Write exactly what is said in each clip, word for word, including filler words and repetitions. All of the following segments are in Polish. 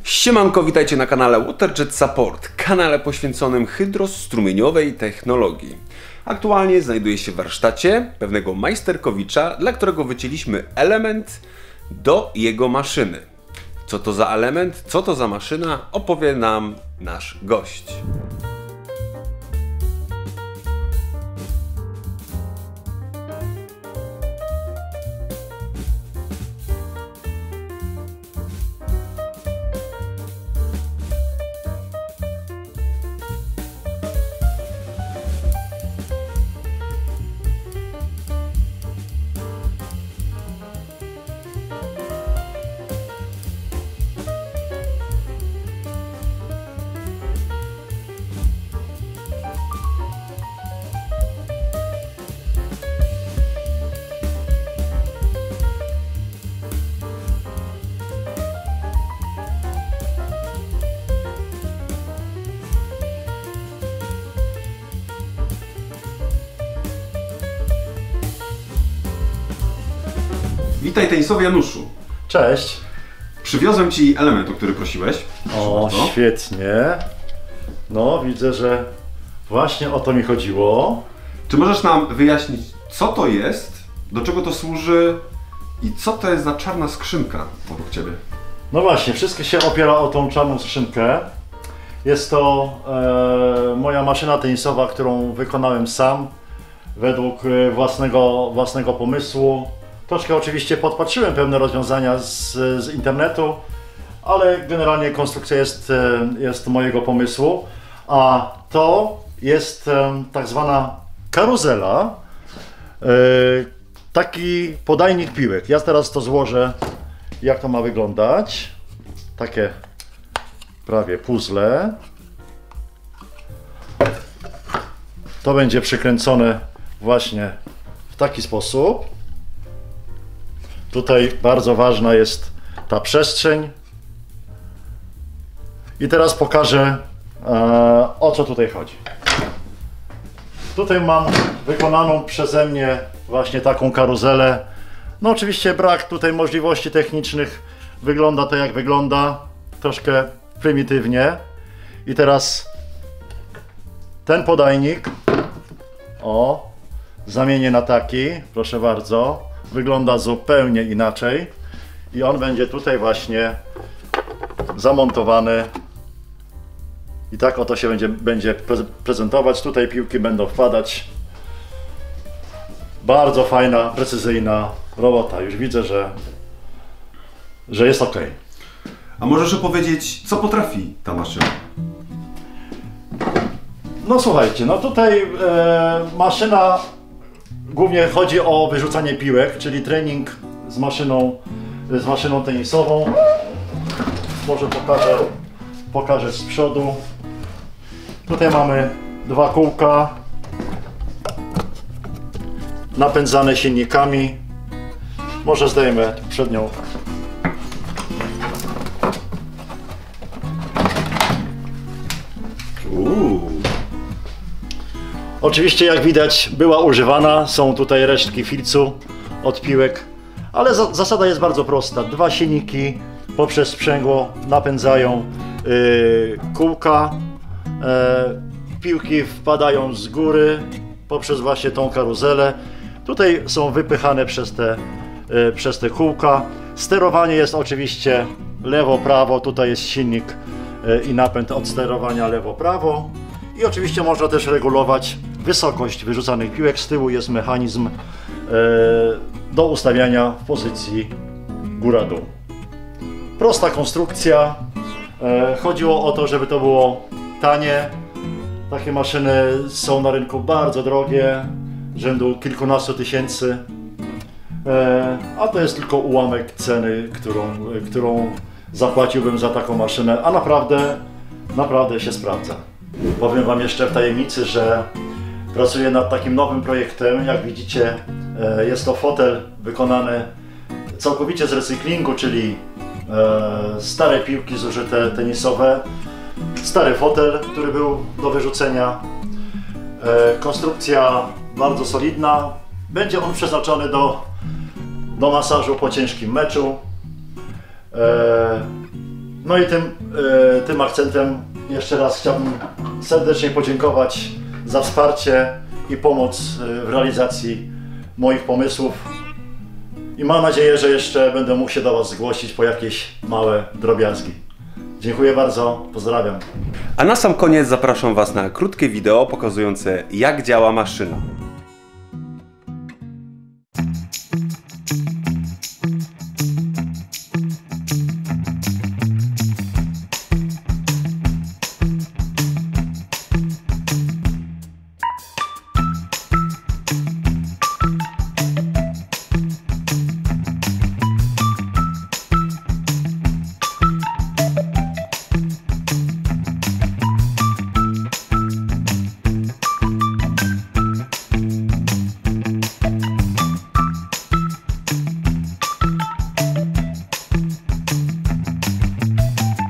Siemanko, witajcie na kanale WaterJet Support, kanale poświęconym hydrostrumieniowej technologii. Aktualnie znajduję się w warsztacie pewnego majsterkowicza, dla którego wycięliśmy element do jego maszyny. Co to za element, co to za maszyna, opowie nam nasz gość. Witaj tenisowy Januszu. Cześć. Przywiozłem Ci element, o który prosiłeś. O, świetnie. No, widzę, że właśnie o to mi chodziło. Czy możesz nam wyjaśnić, co to jest, do czego to służy i co to jest za czarna skrzynka obok Ciebie? No właśnie, wszystko się opiera o tą czarną skrzynkę. Jest to e, moja maszyna tenisowa, którą wykonałem sam według własnego, własnego pomysłu. Troszkę oczywiście podpatrzyłem pewne rozwiązania z, z internetu, ale generalnie konstrukcja jest, jest mojego pomysłu, a to jest tak zwana karuzela, taki podajnik piłek. Ja teraz to złożę, jak to ma wyglądać. Takie prawie puzzle. To będzie przykręcone właśnie w taki sposób. Tutaj bardzo ważna jest ta przestrzeń. I teraz pokażę, e, o co tutaj chodzi. Tutaj mam wykonaną przeze mnie właśnie taką karuzelę. No oczywiście brak tutaj możliwości technicznych. Wygląda to jak wygląda. Troszkę prymitywnie. I teraz ten podajnik, o, zamienię na taki, proszę bardzo. Wygląda zupełnie inaczej i on będzie tutaj właśnie zamontowany i tak oto się będzie, będzie prezentować. Tutaj piłki będą wpadać. Bardzo fajna, precyzyjna robota. Już widzę, że, że jest ok. A możesz opowiedzieć, co potrafi ta maszyna? No słuchajcie, no tutaj e, maszyna, głównie chodzi o wyrzucanie piłek, czyli trening z maszyną, z maszyną tenisową. Może pokażę, pokażę z przodu. Tutaj mamy dwa kółka napędzane silnikami. Może zdejmę przednią. Uuu. Oczywiście, jak widać, była używana, są tutaj resztki filcu od piłek, ale za zasada jest bardzo prosta. Dwa silniki poprzez sprzęgło napędzają yy, kółka, yy, piłki wpadają z góry poprzez właśnie tą karuzelę. Tutaj są wypychane przez te, yy, przez te kółka. Sterowanie jest oczywiście lewo-prawo, tutaj jest silnik yy, i napęd od sterowania lewo-prawo. I oczywiście można też regulować wysokość wyrzucanych piłek. Z tyłu jest mechanizm e, do ustawiania w pozycji góra-dół. Prosta konstrukcja. E, chodziło o to, żeby to było tanie. Takie maszyny są na rynku bardzo drogie, rzędu kilkunastu tysięcy. E, a to jest tylko ułamek ceny, którą, którą zapłaciłbym za taką maszynę, a naprawdę, naprawdę się sprawdza. Powiem Wam jeszcze w tajemnicy, że pracuję nad takim nowym projektem. Jak widzicie, jest to fotel wykonany całkowicie z recyklingu, czyli stare piłki zużyte tenisowe, stary fotel, który był do wyrzucenia. Konstrukcja bardzo solidna. Będzie on przeznaczony do, do masażu po ciężkim meczu. No i tym, e, tym akcentem jeszcze raz chciałbym serdecznie podziękować za wsparcie i pomoc w realizacji moich pomysłów. I mam nadzieję, że jeszcze będę mógł się do Was zgłosić po jakieś małe drobiazgi. Dziękuję bardzo, pozdrawiam. A na sam koniec zapraszam Was na krótkie wideo pokazujące, jak działa maszyna.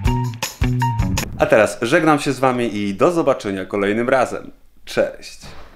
A teraz żegnam się z Wami i do zobaczenia kolejnym razem. Cześć!